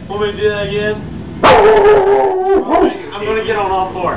Want me to do that again? I'm going to get on all four.